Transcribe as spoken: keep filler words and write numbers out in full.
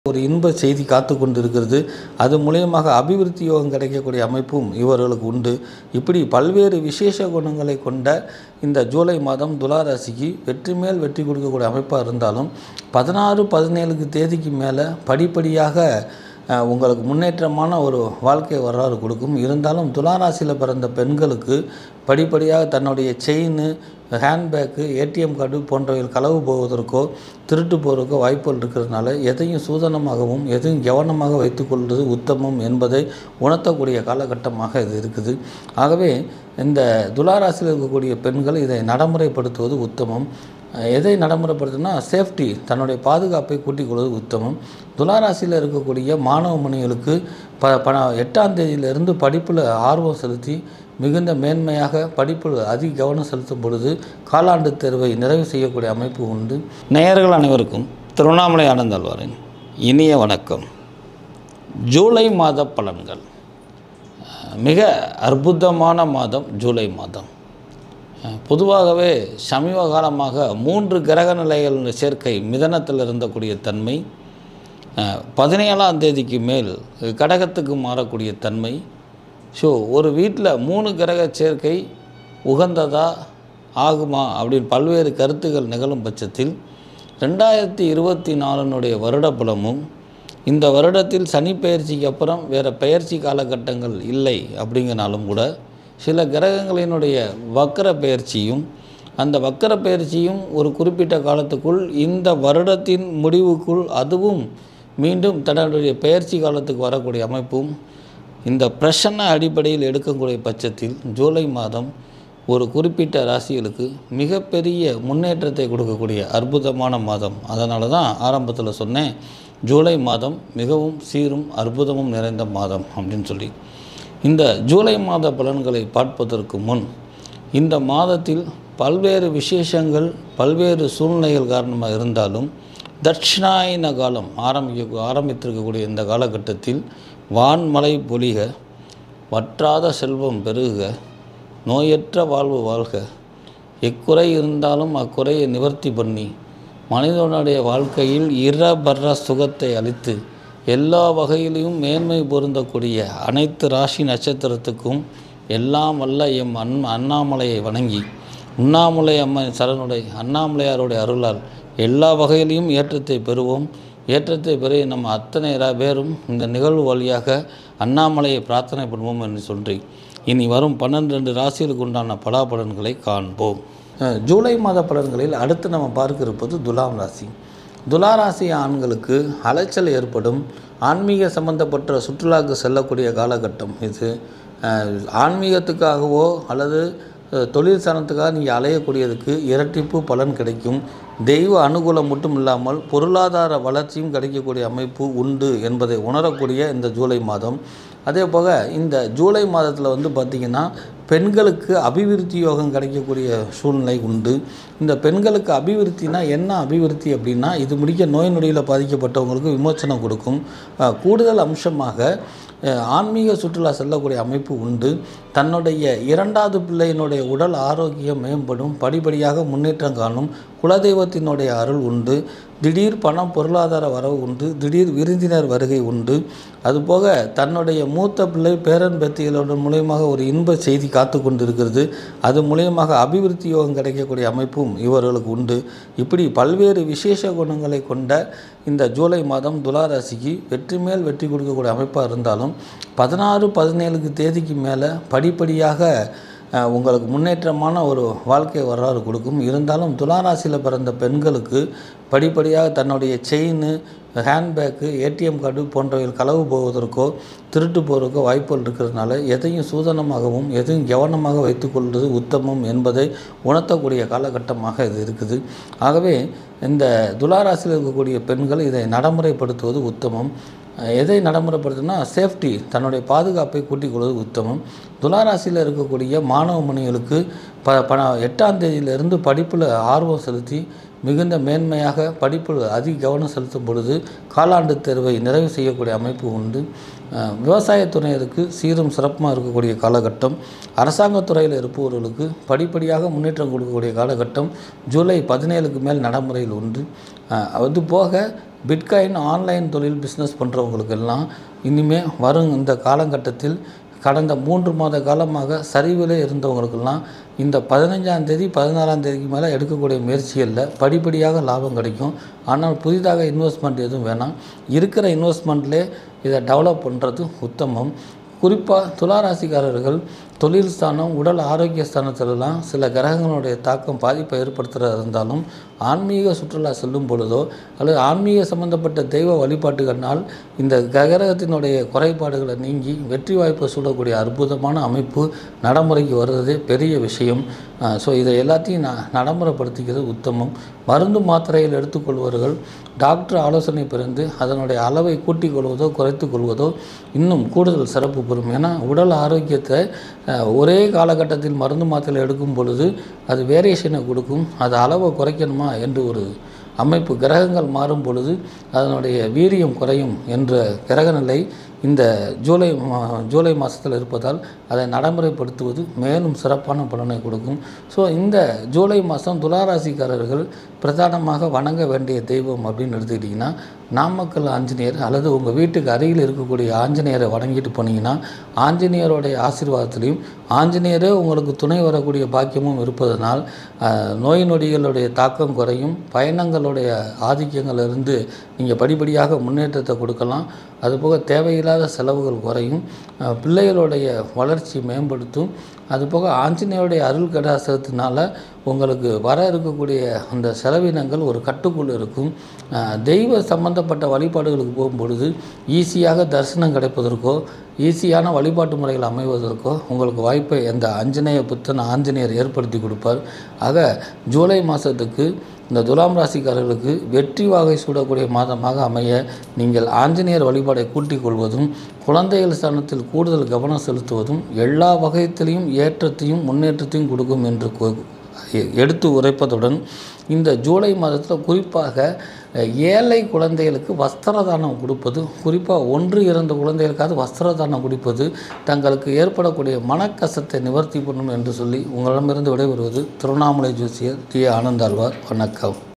ஒரு இன்ப செய்தி காத்து கொண்டு இருக்கிறது. அது மூலியமாக அபிவிருத்தி யோகம் கிடைக்கக்கூடிய அமைப்பும் இவர்களுக்கு உண்டு. இப்படி பல்வேறு விசேஷ குணங்களை கொண்ட இந்த ஜூலை மாதம் துலா ராசிக்கு வெற்றி மேல் வெற்றி கொடுக்கக்கூடிய அமைப்பாக இருந்தாலும் பதினாறு பதினேழுக்கு தேதிக்கு மேலே படிப்படியாக உங்களுக்கு முன்னேற்றமான ஒரு வாழ்க்கை வரலாறு கொடுக்கும். இருந்தாலும் துலா ராசியில் பிறந்த பெண்களுக்கு படிப்படியாக தன்னுடைய செயின், ஹேண்ட்பேக்கு, ஏடிஎம் கார்டு போன்றவைகள் களவு போவதற்கோ திருட்டு போவதற்கோ வாய்ப்புகள் இருக்கிறதுனால எதையும் சூதனமாகவும் எதையும் கவனமாக வைத்துக்கொள்வது உத்தமம் என்பதை உணர்த்தக்கூடிய காலகட்டமாக இது இருக்குது. ஆகவே இந்த துலா ராசியில் இருக்கக்கூடிய பெண்கள் இதை நடைமுறைப்படுத்துவது உத்தமம். எதை நடைமுறைப்படுத்துனா சேஃப்டி, தன்னுடைய பாதுகாப்பை கூட்டிக் கொள்வது உத்தமம். துலா ராசியில் இருக்கக்கூடிய மாணவ மணிகளுக்கு ப ப எட்டாம் தேதியிலிருந்து படிப்பில் ஆர்வம் செலுத்தி மிகுந்த மேன்மையாக படிப்பில் அதிக கவனம் செலுத்தும் பொழுது காலாண்டு தேர்வை நிறைவு செய்யக்கூடிய அமைப்பு உண்டு. நேயர்கள் அனைவருக்கும் திருவண்ணாமலை ஆனந்தாழ்வாரின் இனிய வணக்கம். ஜூலை மாத பலன்கள். மிக அற்புதமான மாதம் ஜூலை மாதம். பொதுவாகவே சமீப காலமாக மூன்று கிரக நிலைகள் சேர்க்கை மிதனத்தில் இருந்தக்கூடிய தன்மை பதினேழாம் தேதிக்கு மேல் கடகத்துக்கு மாறக்கூடிய தன்மை. ஸோ ஒரு வீட்டில் மூணு கிரக சேர்க்கை உகந்ததா ஆகுமா அப்படின்னு பல்வேறு கருத்துக்கள் நிகழும் பட்சத்தில் ரெண்டாயிரத்தி இருபத்தி நாலுனுடைய வருட பலமும் இந்த வருடத்தில் சனி பெயர்ச்சிக்கு அப்புறம் வேறு பெயர்ச்சி காலகட்டங்கள் இல்லை அப்படிங்கிறனாலும் கூட சில கிரகங்களினுடைய வக்கர பெயர்ச்சியும் அந்த வக்கர பெயர்ச்சியும் ஒரு குறிப்பிட்ட காலத்துக்குள் இந்த வருடத்தின் முடிவுக்குள் அதுவும் மீண்டும் தன்னுடைய பெயர்ச்சி காலத்துக்கு வரக்கூடிய அமைப்பும் இந்த பிரசன்ன அடிப்படையில் எடுக்கக்கூடிய பட்சத்தில் ஜூலை மாதம் ஒரு குறிப்பிட்ட ராசிகளுக்கு மிகப்பெரிய முன்னேற்றத்தை கொடுக்கக்கூடிய அற்புதமான மாதம். அதனால தான் ஆரம்பத்தில் சொன்னேன், ஜூலை மாதம் மிகவும் சீரும் அற்புதமும் நிறைந்த மாதம் அப்படின்னு சொல்லி. இந்த ஜூலை மாத பலன்களை பார்ப்பதற்கு முன் இந்த மாதத்தில் பல்வேறு விசேஷங்கள் பல்வேறு சூழ்நிலைகள் காரணமாக இருந்தாலும் தட்சிணாயன காலம் ஆரம்பிக்க ஆரம்பித்திருக்கக்கூடிய இந்த காலகட்டத்தில் வான்மழை பொழிக, வற்றாத செல்வம் பெருக, நோயற்ற வாழ்வு வாழ்க, எக்குறை இருந்தாலும் அக்குறையை நிவர்த்தி பண்ணி மனிதனுடைய வாழ்க்கையில் இரபர சுகத்தை அளித்து எல்லா வகையிலையும் மேன்மை பொருந்தக்கூடிய அனைத்து ராசி நட்சத்திரத்துக்கும் எல்லாம் வல்ல எம் அன் அண்ணாமலையை வணங்கி உண்ணாமலை அம்மன் சரணுடைய அண்ணாமலையாருடைய அருளால் எல்லா வகையிலையும் ஏற்றத்தை பெறுவோம். ஏற்றத்தை பெற நம்ம அத்தனை பேரும் இந்த நிகழ்வு வழியாக அண்ணாமலையை பிரார்த்தனை பண்ணுவோம் என்று சொல்லி இனி வரும் பன்னெண்டு ராசிகளுக்கு உண்டான பலாபலன்களை காண்போம். ஜூலை மாத பலன்களில் அடுத்து நம்ம பார்க்க இருப்பது துலாம் ராசி. துலா ராசி ஆண்களுக்கு அலைச்சல் ஏற்படும். ஆன்மீக சம்பந்தப்பட்ட சுற்றுலாவுக்கு செல்லக்கூடிய காலகட்டம் இது. ஆன்மீகத்துக்காகவோ அல்லது தொழில் சாணத்துக்காக நீங்கள் அலையக்கூடியதுக்கு இரட்டிப்பு பலன் கிடைக்கும். தெய்வ அனுகூலம் மட்டும் இல்லாமல் பொருளாதார வளர்ச்சியும் கிடைக்கக்கூடிய அமைப்பு உண்டு என்பதை உணரக்கூடிய இந்த ஜூலை மாதம். அதே போக இந்த ஜூலை மாதத்தில் வந்து பார்த்திங்கன்னா பெண்களுக்கு அபிவிருத்தி யோகம் கிடைக்கக்கூடிய சூழ்நிலை உண்டு. இந்த பெண்களுக்கு அபிவிருத்தினா என்ன அபிவிருத்தி அப்படின்னா, இது முடிக்க நோய் நொடியில் பாதிக்கப்பட்டவங்களுக்கு விமோச்சனம் கொடுக்கும். கூடுதல் அம்சமாக ஆன்மீக சுற்றுலா செல்லக்கூடிய அமைப்பு உண்டு. தன்னுடைய இரண்டாவது பிள்ளையினுடைய உடல் ஆரோக்கியம் மேம்படும். படிப்படியாக முன்னேற்றம் காணும். குலதெய்வத்தினுடைய அருள் உண்டு. திடீர் பணம் பொருளாதார வரவு உண்டு. திடீர் விருந்தினர் வருகை உண்டு. அதுபோக தன்னுடைய மூத்த பிள்ளை பேரன் பேத்திகளோட மூலியமாக ஒரு இன்ப செய்தி காத்து கொண்டு இருக்கிறது. அது மூலியமாக அபிவிருத்தி யோகம் கிடைக்கக்கூடிய அமைப்பும் இவர்களுக்கு உண்டு. இப்படி பல்வேறு விசேஷ குணங்களை கொண்ட இந்த ஜூலை மாதம் துலா ராசிக்கு வெற்றி மேல் வெற்றி கொடுக்கக்கூடிய அமைப்பாக இருந்தாலும் பதினாறு பதினேழுக்கு தேதிக்கு மேலே படிப்படியாக உங்களுக்கு முன்னேற்றமான ஒரு வாழ்க்கை வரலாறு கொடுக்கும். இருந்தாலும் துலா ராசியில் பிறந்த பெண்களுக்கு படிப்படியாக தன்னுடைய செயின், ஹேண்ட்பேக்கு, ஏடிஎம் கார்டு போன்றவைகள் களவு போவதற்கோ திருட்டு போவதற்கோ வாய்ப்புகள் இருக்கிறதுனால எதையும் சூதனமாகவும் எதையும் கவனமாக வைத்துக்கொள்வது உத்தமம் என்பதை உணர்த்தக்கூடிய காலகட்டமாக இது இருக்குது. ஆகவே இந்த துலா ராசியில் இருக்கக்கூடிய பெண்கள் இதை நடைமுறைப்படுத்துவது உத்தமம். எதை நடைமுறைப்படுத்துனா சேஃப்டி, தன்னுடைய பாதுகாப்பை கூட்டிக் கொள்வது உத்தமம். துலா ராசியில் இருக்கக்கூடிய மாணவ மணிகளுக்கு ப ப எட்டாம் தேதியிலிருந்து படிப்பில் ஆர்வம் செலுத்தி மிகுந்த மேன்மையாக படிப்பில் அதிக கவனம் செலுத்தும் பொழுது காலாண்டு தேர்வை நிறைவு செய்யக்கூடிய அமைப்பு உண்டு. விவசாயத்துறையினருக்கு சீரும் சிறப்புமாக இருக்கக்கூடிய காலகட்டம். அரசாங்கத்துறையில் இருப்பவர்களுக்கு படிப்படியாக முன்னேற்றம் கொடுக்கக்கூடிய காலகட்டம் ஜூலை பதினேழுக்கு மேல் நடைமுறையில் உண்டு. அது போக பிட்காயின் ஆன்லைன் தொழில் பிஸ்னஸ் பண்ணுறவங்களுக்கெல்லாம் இனிமேல் வரும் இந்த காலகட்டத்தில் கடந்த மூன்று மாத காலமாக சரிவில் இருந்தவங்களுக்கெல்லாம் இந்த பதினஞ்சாம் தேதி பதினாறாம் தேதிக்கு மேலே எடுக்கக்கூடிய முயற்சிகளில் படிப்படியாக லாபம் கிடைக்கும். ஆனால் புதிதாக இன்வெஸ்ட்மெண்ட் எதுவும் வேணாம். இருக்கிற இன்வெஸ்ட்மெண்ட்லேயே இதை டெவலப் பண்ணுறது உத்தமம். குறிப்பாக துளாராசிக்காரர்கள் தொழில் ஸ்தானம், உடல் ஆரோக்கிய ஸ்தானத்திலலாம் சில கிரகங்களுடைய தாக்கம் பாதிப்பை ஏற்படுத்துகிறதா இருந்தாலும் ஆன்மீக சுற்றுலா செல்லும் பொழுதோ அல்லது ஆன்மீக சம்பந்தப்பட்ட தெய்வ வழிபாட்டுகளால் இந்த கிரகத்தினுடைய குறைபாடுகளை நீங்கி வெற்றி வாய்ப்பை சூடக்கூடிய அற்புதமான அமைப்பு நடைமுறைக்கு வர்றதே பெரிய விஷயம். ஸோ இதை எல்லாத்தையும் ந நடைமுறைப்படுத்திக்கிறது உத்தமம். மருந்து மாத்திரைகள் எடுத்துக்கொள்வர்கள் டாக்டர் ஆலோசனை பெறுந்து அதனுடைய அளவை கூட்டிக் கொள்வதோ குறைத்து கொள்வதோ இன்னும் கூடுதல் சிறப்பு பெறும். ஏன்னா உடல் ஆரோக்கியத்தை ஒரே காலகட்டத்தில் மருந்து மாத்திரை எடுக்கும் பொழுது அது வேரியேஷனை கொடுக்கும். அது அளவை குறைக்கணுமா என்று ஒரு அமைப்பு கிரகங்கள் மாறும் பொழுது அதனுடைய வீரியம் குறையும் என்ற கிரகநிலை இந்த ஜூலை ஜூலை மாதத்தில் இருப்பதால் அதை நடைமுறைப்படுத்துவது மேலும் சிறப்பான பலனை கொடுக்கும். ஸோ இந்த ஜூலை மாதம் துளாராசிக்காரர்கள் பிரதானமாக வணங்க வேண்டிய தெய்வம் அப்படின்னு எடுத்துக்கிட்டிங்கன்னா நாமக்கல் ஆஞ்சநேயர் அல்லது உங்கள் வீட்டுக்கு அருகில் இருக்கக்கூடிய ஆஞ்சநேயரை வணங்கிட்டு போனீங்கன்னா ஆஞ்சநேயருடைய ஆசீர்வாதத்திலையும் ஆஞ்சநேயரே உங்களுக்கு துணை வரக்கூடிய பாக்கியமும் இருப்பதனால் நோய் நொடிகளுடைய தாக்கம் குறையும். பயணங்களுடைய ஆதிக்கங்களிலிருந்து நீங்கள் படிப்படியாக முன்னேற்றத்தை கொடுக்கலாம். அதுபோக தேவையில்லாத செலவுகள் குறையும். பிள்ளைகளுடைய வளர்ச்சி மேம்படுத்தும். அதுபோக ஆஞ்சநேயருடைய அருள் கடாசத்தினால உங்களுக்கு வர இருக்கக்கூடிய அந்த செலவினங்கள் ஒரு கட்டுக்குள் இருக்கும். தெய்வ சம்பந்தப்பட்ட வழிபாடுகளுக்கு போகும்பொழுது ஈஸியாக தரிசனம் கிடைப்பதற்கோ ஈஸியான வழிபாட்டு முறைகள் அமைவதற்கோ உங்களுக்கு வாய்ப்பை அந்த ஆஞ்சநேய புத்தன் ஆஞ்சநேயர் ஏற்படுத்தி கொடுப்பார். ஆக ஜூலை மாதத்துக்கு இந்த துலாம் ராசிக்காரர்களுக்கு வெற்றி வாகை சூடக்கூடிய மாதமாக அமைய நீங்கள் ஆஞ்சநேயர் வழிபாடை கூட்டிக் கொள்வதும் குழந்தைகள் ஸ்தானத்தில் கூடுதல் கவனம் செலுத்துவதும் எல்லா வகைத்திலையும் ஏற்றத்தையும் முன்னேற்றத்தையும் கொடுக்கும் என்று எடுத்து உரைப்பதுடன் இந்த ஜூலை மாதத்தில் குறிப்பாக ஏழை குழந்தைகளுக்கு வஸ்திரதானம் கொடுப்பது, குறிப்பாக ஒன்று இரண்டு குழந்தைகளுக்காவது வஸ்திரதானம் கொடுப்பது தங்களுக்கு ஏற்படக்கூடிய மனக்கசத்தை நிவர்த்தி பண்ணும் என்று சொல்லி உங்களிடமிருந்து விடைபெறுவது திருவண்ணாமலை ஜோசியர் டி ஆனந்தாழ்வார். வணக்கம்.